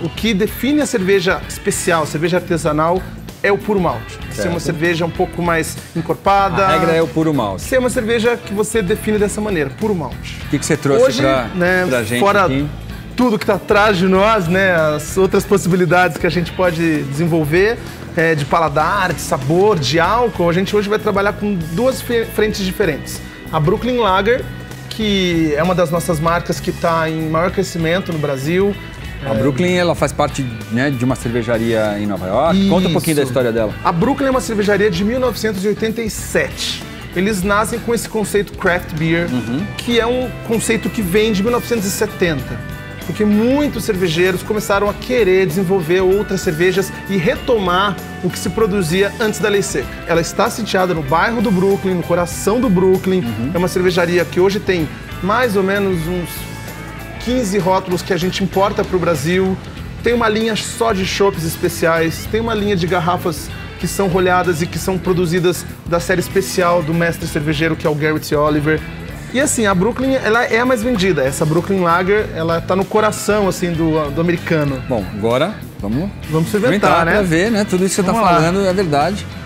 o que define a cerveja especial, a cerveja artesanal, é o puro malte. Ser uma cerveja um pouco mais encorpada. A regra é o puro malte. Ser uma cerveja que você define dessa maneira, puro malte. O que você trouxe hoje, pra gente fora aqui? Tudo que está atrás de nós, né, as outras possibilidades que a gente pode desenvolver, de paladar, de sabor, de álcool, a gente hoje vai trabalhar com duas frentes diferentes. A Brooklyn Lager, que é uma das nossas marcas que está em maior crescimento no Brasil. A Brooklyn, ela faz parte, né, de uma cervejaria em Nova York. Isso. Conta um pouquinho da história dela. A Brooklyn é uma cervejaria de 1987. Eles nascem com esse conceito craft beer, que é um conceito que vem de 1970. Porque muitos cervejeiros começaram a querer desenvolver outras cervejas e retomar o que se produzia antes da lei seca. Ela está sitiada no bairro do Brooklyn, no coração do Brooklyn. É uma cervejaria que hoje tem mais ou menos uns 15 rótulos que a gente importa para o Brasil. Tem uma linha só de chopes especiais, tem uma linha de garrafas que são rolhadas e que são produzidas da série especial do mestre cervejeiro, que é o Garrett Oliver. E assim, a Brooklyn, ela é a mais vendida. Essa Brooklyn Lager, ela tá no coração, assim, do americano. Bom, agora vamos experimentar, né? Pra ver, né? Tudo isso que você tá falando é verdade.